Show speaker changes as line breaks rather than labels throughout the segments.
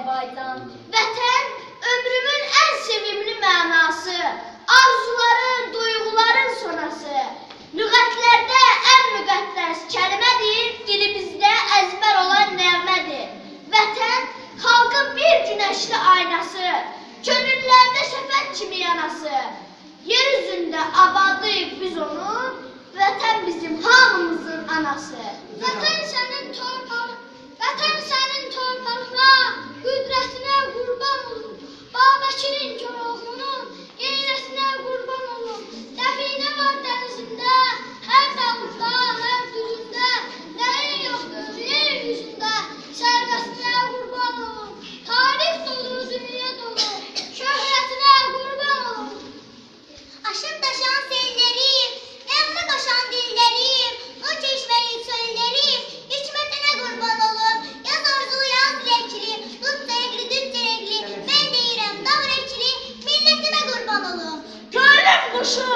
Azərbaycan. Vətən ömrümün ən sevimli mənası, arzuların, duyğuların sonası. Lüğətlərdə ən müqəddəs kəlmədir, dilimizdə əzbər olan nəğmədir. Vətən xalqın bir günəşli aynası, könüllərdə şəfəq kimi yanası. Yer üzündə abadıyıq biz onu, vətən bizim hamımızın anası.
Vətən sənin torpağına, qüdrətinə qurban olun. Babəkirin Koroğlunun qeyrətinə qurban olun. Dəfinə var dənizində, hər dağında, hər düzündə. Nəyin yoxdur yer yüzündə, sərvətinə qurban olun. Tarix dolu, dünya dolu, şöhrətinə qurban olun.
Aşıp taşan sellerim, nemli koşan dillerim, o çeşmeli çöllerim, hikmetine kurban olun. Yaz arzulu yaz dilekli, tut terekli düt terekli, ben deyirəm dağ rekli, milletime kurban olun.
Köylüm quşu,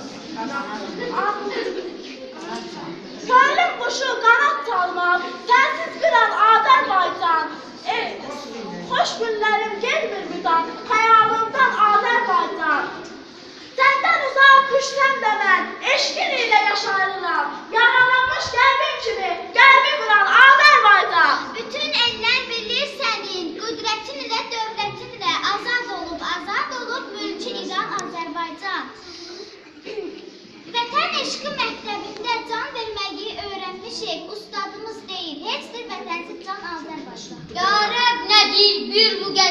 köylüm quşu qanat çalmaq, sənsiz bir an Azərbaycan. Xoş günlərim gelmir müdan, xəyalımdan Azərbaycan. Səndən uzaq düşsəm də mən, eşqin ilə yaşarıram. Yaralanmış qəlbim kimi, qəlbi vuran Azərbaycan.
Bütün eller bilir senin, kudretin ile devletin ile azad olup mülkü İran Azerbaycan. Vətən eşqi məktəbində can verməyi öyrənmişik, ustadımız deyil, heç bir vətənsiz can Azərbaycan.
Ya Rəbb nədir bir bu